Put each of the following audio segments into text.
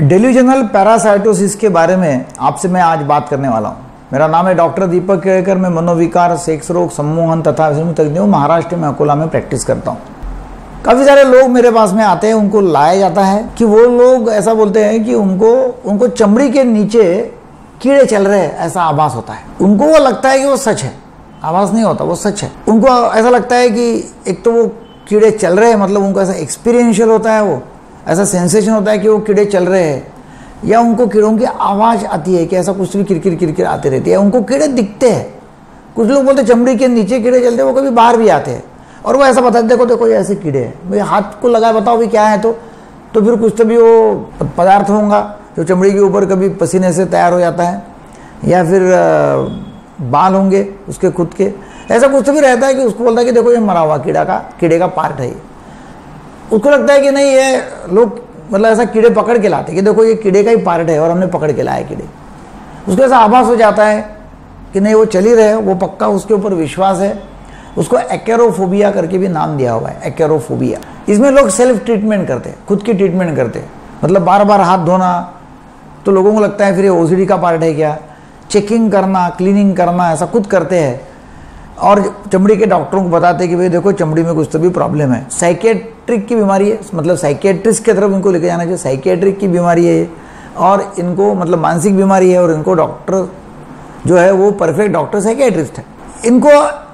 Delusional parasitosis के बारे में आपसे मैं आज बात करने वाला हूँ। मेरा नाम है डॉक्टर दीपक केड़कर। मैं मनोविकार, सेक्स रोग, सम्मोहन तथा तज्ञ हूँ। महाराष्ट्र में अकोला में प्रैक्टिस करता हूँ। काफ़ी सारे लोग मेरे पास में आते हैं, उनको लाया जाता है कि वो लोग ऐसा बोलते हैं कि उनको चमड़ी के नीचे कीड़े चल रहे हैं, ऐसा आभास होता है। उनको वो लगता है कि वो सच है, आभास नहीं होता, वो सच है। उनको ऐसा लगता है कि एक तो वो कीड़े चल रहे हैं, मतलब उनको ऐसा एक्सपीरियंशियल होता है, वो ऐसा सेंसेशन होता है कि वो कीड़े चल रहे हैं, या उनको कीड़ों की आवाज़ आती है कि ऐसा कुछ भी किरकिर किरकिर आती रहती है। उनको कीड़े दिखते हैं। कुछ लोग बोलते चमड़ी के नीचे कीड़े चलते हैं, वो कभी बाहर भी आते हैं और वो ऐसा बताते देखो देखो ऐसे कीड़े हैं, भाई हाथ को लगाए बताओ भी क्या है। तो फिर कुछ तो भी वो पदार्थ होगा जो चमड़ी के ऊपर कभी पसीने से तैयार हो जाता है, या फिर बाल होंगे उसके खुद के, ऐसा कुछ तो भी रहता है कि उसको बोलता है कि देखो ये मरा हुआ कीड़े का पार्ट है ये। उसको लगता है कि नहीं ये लोग मतलब ऐसा कीड़े पकड़ के लाते कि देखो ये कीड़े का ही पार्ट है और हमने पकड़ के लाए कीड़े। उसको ऐसा आभास हो जाता है कि नहीं वो चल ही रहे, वो पक्का उसके ऊपर विश्वास है। उसको एक्रोफोबिया करके भी नाम दिया हुआ है, एक्रोफोबिया। इसमें लोग सेल्फ ट्रीटमेंट करते हैं, खुद की ट्रीटमेंट करते हैं, मतलब बार बार हाथ धोना। तो लोगों को लगता है फिर ये ओसीडी का पार्ट है क्या, चेकिंग करना, क्लीनिंग करना, ऐसा खुद करते हैं और चमड़ी के डॉक्टरों को बताते हैं कि भाई देखो चमड़ी में कुछ तो भी प्रॉब्लम है। साइकेट्रिक की बीमारी है, मतलब साइकेट्रिस्ट की तरफ इनको लेके जाना चाहिए। साइकेट्रिक की बीमारी है ये, और इनको मतलब मानसिक बीमारी है, और इनको डॉक्टर जो है वो परफेक्ट डॉक्टर साइकेट्रिस्ट है। इनको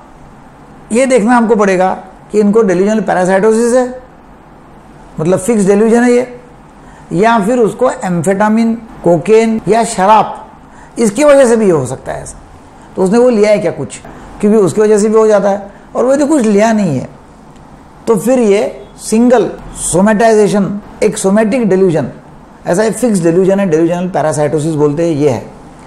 ये देखना हमको पड़ेगा कि इनको डेल्यूजनल पैरासाइटोसिस है, मतलब फिक्स डेल्यूजन है ये, या फिर उसको एम्फेटामिन, कोकेन या शराब इसकी वजह से भी हो सकता है ऐसा। तो उसने वो लिया है क्या कुछ, क्योंकि उसकी वजह से भी हो जाता है, और वो यदि कुछ लिया नहीं है तो फिर ये सिंगल सोमेटाइजेशन, एक सोमेटिक डेल्यूजन, ऐसा एक फिक्स डेल्यूजन है, डेल्यूजनल पैरासाइटोसिस बोलते हैं ये है।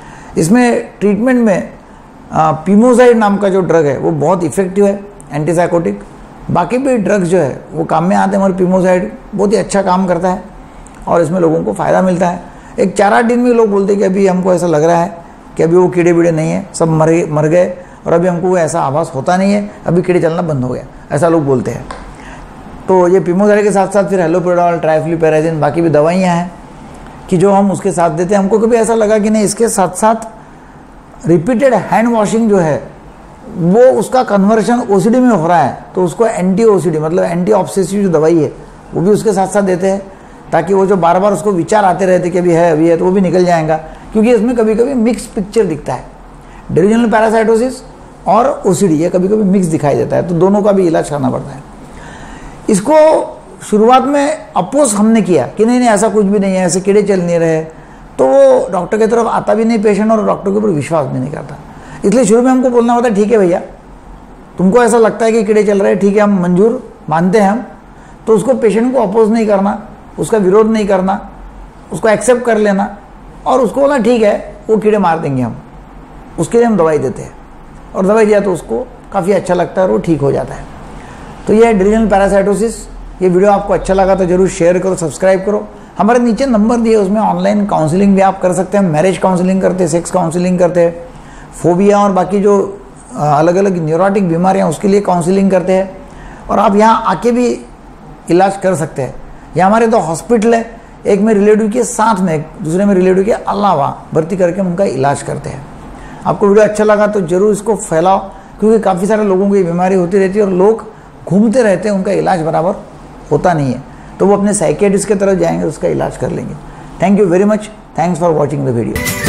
इसमें ट्रीटमेंट में पीमोजाइड नाम का जो ड्रग है वो बहुत इफेक्टिव है, एंटीसाइकोटिक। बाकी भी ड्रग्स जो है वो काम में आते हैं, मगर पीमोजाइड बहुत ही अच्छा काम करता है और इसमें लोगों को फ़ायदा मिलता है। एक 4-8 दिन में लोग बोलते हैं कि अभी हमको ऐसा लग रहा है कि अभी वो कीड़े बीड़े नहीं है, सब मर गए, और अभी हमको वो ऐसा आभास होता नहीं है, अभी कीड़े चलना बंद हो गया, ऐसा लोग बोलते हैं। तो ये पीमोजाइड के साथ साथ फिर हेलोपेरिडोल, ट्राइफ्लूपैराजिन, बाकी भी दवाइयाँ हैं कि जो हम उसके साथ देते हैं। हमको कभी ऐसा लगा कि नहीं इसके साथ साथ रिपीटेड हैंड वॉशिंग जो है वो उसका कन्वर्शन ओसीडी में हो रहा है, तो उसको एंटी ओसीडी मतलब एंटी ऑब्सेसिव जो दवाई है वो भी उसके साथ साथ देते हैं, ताकि वो जो बार बार उसको विचार आते रहते कि अभी है तो वो भी निकल जाएगा। क्योंकि इसमें कभी कभी मिक्स पिक्चर दिखता है, डेल्यूजनल पैरासाइटोसिस और ओसीडी ये कभी कभी मिक्स दिखाई देता है, तो दोनों का भी इलाज करना पड़ता है। इसको शुरुआत में अपोज हमने किया कि नहीं ऐसा कुछ भी नहीं है, ऐसे कीड़े चल नहीं रहे, तो वो डॉक्टर की तरफ आता भी नहीं पेशेंट, और डॉक्टर के ऊपर विश्वास भी नहीं करता। इसलिए शुरू में हमको बोलना होता है ठीक है भैया, तुमको ऐसा लगता है कि कीड़े चल रहे हैं, ठीक है हम मंजूर मानते हैं हम, तो उसको पेशेंट को अपोज नहीं करना, उसका विरोध नहीं करना, उसको एक्सेप्ट कर लेना और उसको बोलना ठीक है वो कीड़े मार देंगे हम, उसके लिए हम दवाई देते हैं, और दवाई दिया तो उसको काफ़ी अच्छा लगता है और वो ठीक हो जाता है। तो ये है डेल्यूजनल पैरासाइटोसिस। ये वीडियो आपको अच्छा लगा तो जरूर शेयर करो, सब्सक्राइब करो। हमारे नीचे नंबर दिए उसमें ऑनलाइन काउंसलिंग भी आप कर सकते हैं। मैरिज काउंसलिंग करते हैं, सेक्स काउंसलिंग करते हैं, फोबिया और बाकी जो अलग अलग न्यूरोटिक बीमारियाँ उसके लिए काउंसलिंग करते हैं, और आप यहाँ आके भी इलाज कर सकते हैं। यहाँ हमारे 2 हॉस्पिटल है, एक में रिलेटिव के साथ में, दूसरे में रिलेटिव के अलावा भर्ती करके उनका इलाज करते हैं। आपको वीडियो अच्छा लगा तो जरूर इसको फैलाओ, क्योंकि काफ़ी सारे लोगों को ये बीमारी होती रहती है और लोग घूमते रहते हैं, उनका इलाज बराबर होता नहीं है, तो वो अपने साइकेट्रिस्ट की तरफ जाएंगे, उसका इलाज कर लेंगे। Thank you very much, thanks for watching the video.